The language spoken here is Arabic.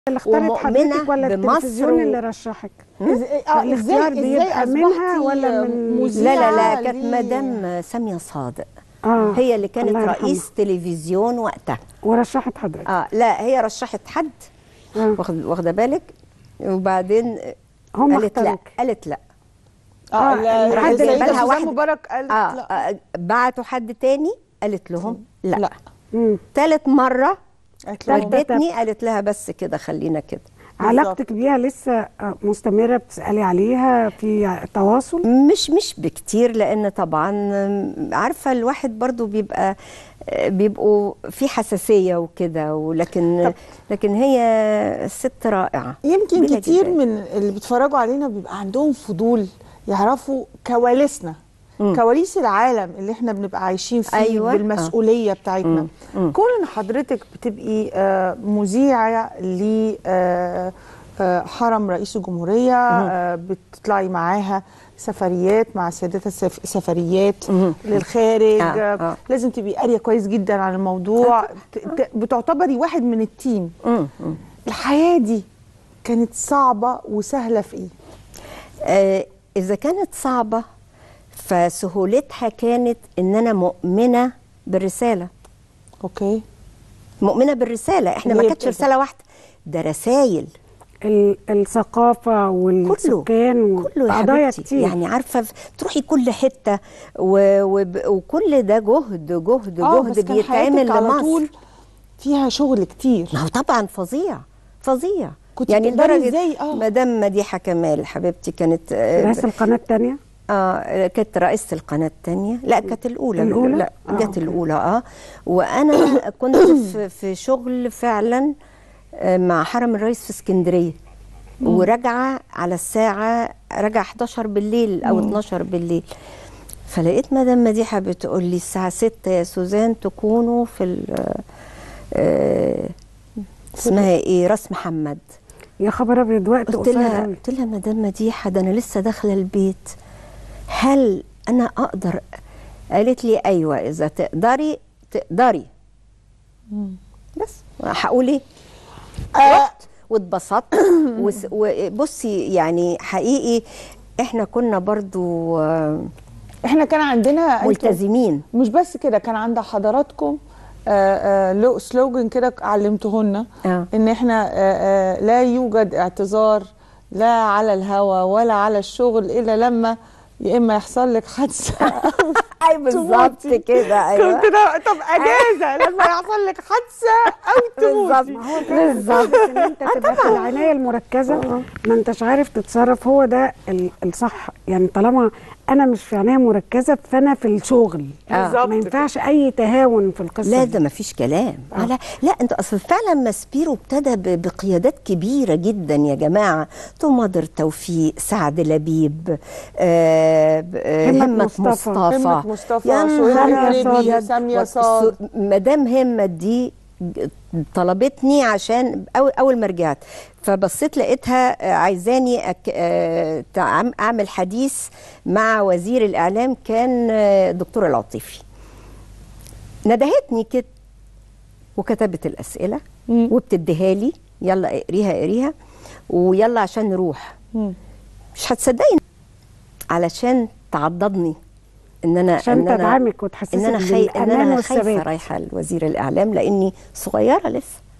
اللي اختارت حضرتك ولا التلفزيون اللي رشحك؟ الاختيار بيبقى منها ولا من مذيعة؟ لا كانت مدام سامية صادق. هي اللي كانت رئيس تلفزيون وقتها ورشحت حضرتك. لا هي رشحت حد واخده بالك، وبعدين هم قالت لا. قالت لا حد اللي بالها واحد مبارك قالت لا. بعتوا حد تاني قالت لهم لا. ثالث مرة ردتني قالت لها بس كده خلينا كده. علاقتك بيها لسه مستمرة؟ بتسألي عليها في تواصل؟ مش بكتير، لأن طبعا عارفة الواحد برضو بيبقوا في حساسية وكده، لكن هي ست رائعة. يمكن كتير من اللي بيتفرجوا علينا بيبقى عندهم فضول يعرفوا كواليسنا، كواليس العالم اللي احنا بنبقى عايشين فيه. أيوة. بالمسؤولية بتاعتنا. كون ان حضرتك بتبقي مذيعة لحرم رئيس الجمهورية، بتطلعي معاها سفريات مع سيادتها، سفريات للخارج، لازم تبقي قارية كويس جدا عن الموضوع، بتعتبري واحد من التيم. الحياة دي كانت صعبة وسهلة في ايه؟ إذا كانت صعبة فسهولتها كانت ان انا مؤمنه بالرساله. اوكي. مؤمنه بالرساله، احنا ما كانتش رساله واحده، ده رسايل. الثقافه والسكان وقضايا كتير، يعني عارفه تروحي كل حته وكل ده جهد بيتعمل لمصر. على طول فيها شغل كتير. ما هو طبعا فظيع. يعني لدرجه مدام مديحه كمال حبيبتي كانت رئيسة القناه الثانيه. كانت رئيسة القناة الثانية. لا كانت الأولى. لا جت الأولى. وأنا كنت في شغل فعلا مع حرم الرئيس في اسكندرية، وراجعة على الساعة 11 بالليل أو 12 بالليل، فلقيت مدام مديحة بتقول لي الساعة 6 يا سوزان تكونوا في اسمها ايه، راس محمد. يا خبر ابيض، وقت قصير. قلت لها مدام مديحة ده أنا لسه داخلة البيت، هل أنا أقدر؟ قالت لي أيوة إذا تقدري. بس هقول إيه؟ رحت واتبسطت. وبصي يعني حقيقي إحنا كنا برضو إحنا كان عندنا ملتزمين. مش بس كده، كان عند حضراتكم سلوجن كده علمتهن إن إحنا لا يوجد اعتذار لا على الهوا ولا على الشغل إلا لما يا اما يحصل لك حادثه. اي بالظبط كده. ايوه كنت طب اجازه لما يحصل لك حادثه او تموتي. بالظبط ان انت تبقى في العنايه المركزه، ما انتش عارف تتصرف. هو ده الصح، يعني طالما انا مش في عنايه مركزه فانا في الشغل. ما ينفعش اي تهاون في القصه. لا ده ما فيش كلام. لا انت اصل فعلا ماسبيرو ابتدى بقيادات كبيره جدا يا جماعه، مادر توفيق، سعد لبيب، همة مصطفى، سامية صاد. مدام همة دي طلبتني عشان اول ما رجعت، فبصيت لقيتها عايزاني اعمل حديث مع وزير الاعلام، كان دكتور العطيفي. ندهتني كده وكتبت الاسئله وبتديها لي، يلا اقريها ويلا عشان نروح. مش هتصدقي علشان تعضدني ان انا عشان تدعمك وتحسسك ان انا خايفه رايحه لوزير الاعلام، لاني صغيره لسه.